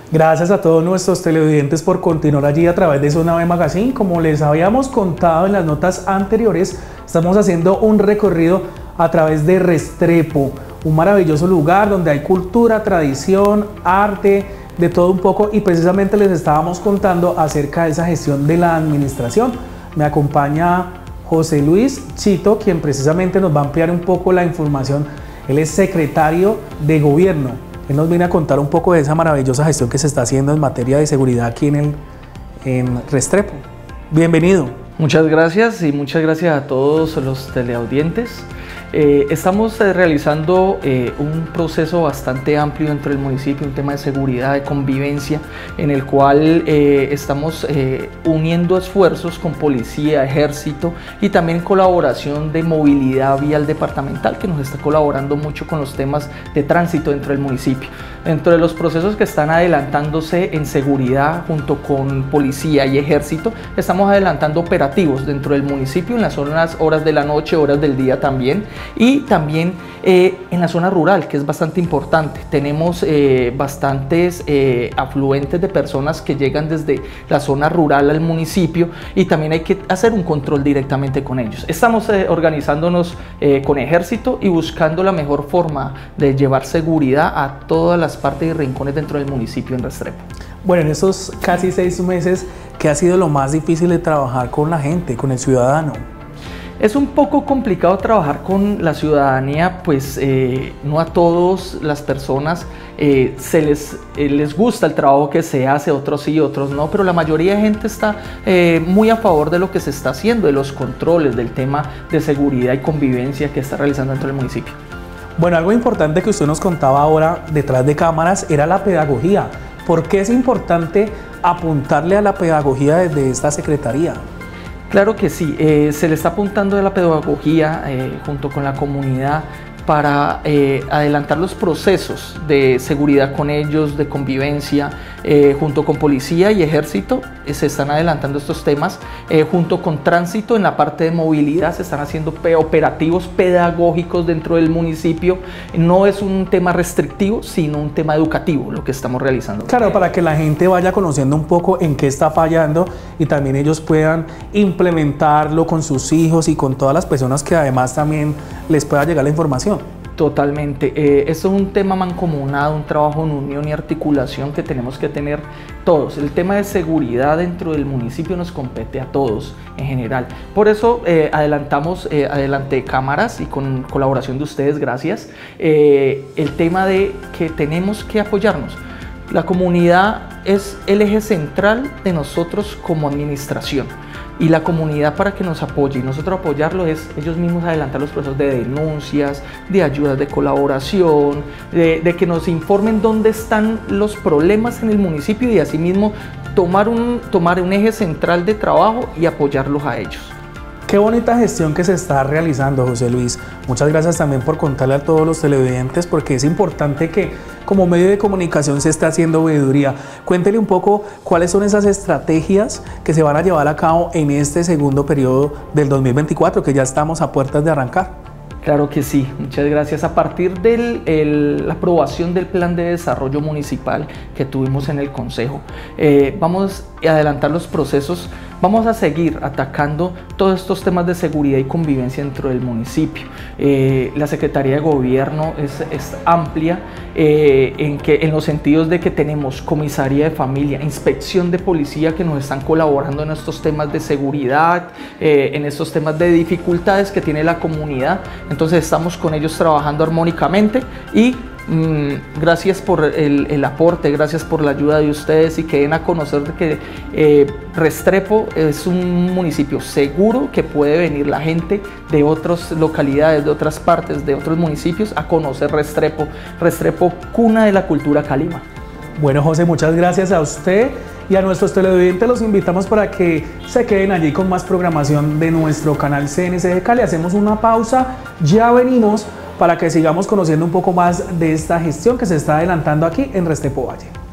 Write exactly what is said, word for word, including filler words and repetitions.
Gracias a todos nuestros televidentes por continuar allí a través de Zona B Magazine. Como les habíamos contado en las notas anteriores, estamos haciendo un recorrido a través de Restrepo, un maravilloso lugar donde hay cultura, tradición, arte, de todo un poco, y precisamente les estábamos contando acerca de esa gestión de la administración. Me acompaña José Luis Chito, quien precisamente nos va a ampliar un poco la información. Él es secretario de Gobierno. Él nos viene a contar un poco de esa maravillosa gestión que se está haciendo en materia de seguridad aquí en, el, en Restrepo. Bienvenido. Muchas gracias y muchas gracias a todos los teleaudientes. Eh, estamos eh, realizando eh, un proceso bastante amplio dentro del municipio, un tema de seguridad, de convivencia, en el cual eh, estamos eh, uniendo esfuerzos con policía, ejército y también colaboración de movilidad vial departamental, que nos está colaborando mucho con los temas de tránsito dentro del municipio. Dentro de los procesos que están adelantándose en seguridad junto con policía y ejército, estamos adelantando operativos dentro del municipio en las zonas, horas de la noche, horas del día también, y también eh, en la zona rural, que es bastante importante. Tenemos eh, bastantes eh, afluentes de personas que llegan desde la zona rural al municipio y también hay que hacer un control directamente con ellos. Estamos eh, organizándonos eh, con ejército y buscando la mejor forma de llevar seguridad a todas las partes y rincones dentro del municipio en Restrepo. Bueno, en estos casi seis meses, ¿qué ha sido lo más difícil de trabajar con la gente, con el ciudadano? Es un poco complicado trabajar con la ciudadanía, pues eh, no a todas las personas eh, se les, eh, les gusta el trabajo que se hace, otros sí, otros no, pero la mayoría de gente está eh, muy a favor de lo que se está haciendo, de los controles, del tema de seguridad y convivencia que está realizando dentro del municipio. Bueno, algo importante que usted nos contaba ahora detrás de cámaras era la pedagogía. ¿Por qué es importante apuntarle a la pedagogía desde esta secretaría? Claro que sí, eh, se le está apuntando a la pedagogía eh, junto con la comunidad para eh, adelantar los procesos de seguridad con ellos, de convivencia, eh, junto con policía y ejército eh, se están adelantando estos temas, eh, junto con tránsito en la parte de movilidad se están haciendo operativos pedagógicos dentro del municipio. No es un tema restrictivo, sino un tema educativo lo que estamos realizando. Claro, para que la gente vaya conociendo un poco en qué está fallando y también ellos puedan implementarlo con sus hijos y con todas las personas que además también les pueda llegar la información. Totalmente. Eh, esto es un tema mancomunado, un trabajo en unión y articulación que tenemos que tener todos. El tema de seguridad dentro del municipio nos compete a todos en general. Por eso eh, adelantamos, eh, adelante cámaras y con colaboración de ustedes, gracias, eh, el tema de que tenemos que apoyarnos. La comunidad es el eje central de nosotros como administración. Y la comunidad para que nos apoye y nosotros apoyarlo es ellos mismos adelantar los procesos de denuncias, de ayudas de colaboración, de, de que nos informen dónde están los problemas en el municipio y asimismo tomar un, tomar un eje central de trabajo y apoyarlos a ellos. Qué bonita gestión que se está realizando, José Luis. Muchas gracias también por contarle a todos los televidentes, porque es importante que como medio de comunicación se esté haciendo veeduría. Cuéntele un poco cuáles son esas estrategias que se van a llevar a cabo en este segundo periodo del dos mil veinticuatro, que ya estamos a puertas de arrancar. Claro que sí, muchas gracias. A partir de la aprobación del plan de desarrollo municipal que tuvimos en el Consejo, eh, vamos a adelantar los procesos, vamos a seguir atacando todos estos temas de seguridad y convivencia dentro del municipio. Eh, la Secretaría de Gobierno es, es amplia eh, en, que, en los sentidos de que tenemos comisaría de familia, inspección de policía que nos están colaborando en estos temas de seguridad, eh, en estos temas de dificultades que tiene la comunidad. Entonces estamos con ellos trabajando armónicamente y mm, gracias por el, el aporte, gracias por la ayuda de ustedes y que den a conocer que eh, Restrepo es un municipio seguro que puede venir la gente de otras localidades, de otras partes, de otros municipios a conocer Restrepo. Restrepo, cuna de la cultura calima. Bueno, José, muchas gracias a usted y a nuestros televidentes. Los invitamos para que se queden allí con más programación de nuestro canal C N C de Cali. Hacemos una pausa, ya venimos para que sigamos conociendo un poco más de esta gestión que se está adelantando aquí en Restrepo Valle.